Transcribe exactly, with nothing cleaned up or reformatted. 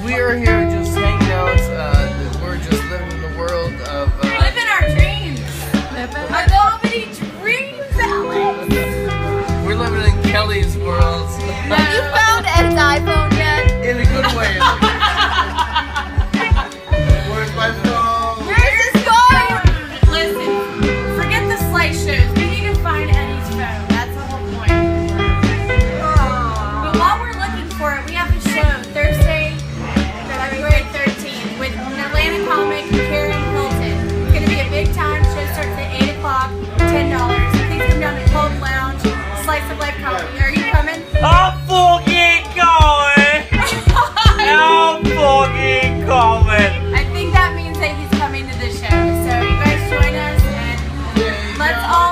we are here just hanging out. Uh, we're just living in the world of uh, living our dreams. Living our comedy dreams, Alex. We're living in Kelly's world. Have you found Ed's iPhone yet? In a good way. Where's my phone? Where's his phone? Listen, forget the slideshows. We need to find Eddie's phone. That's the whole point. But while we're looking for it, we have a show Thursday, February thirteenth with an Atlanta comic, Karen Hilton. It's going to be a big time. Show starts at eight o'clock, ten dollars. Please come down to Pulp Lounge, Slice of Life Comedy. Are you coming? I'm fucking going! I'm fucking coming! I think that means that he's coming to the show. So you guys join us and let's all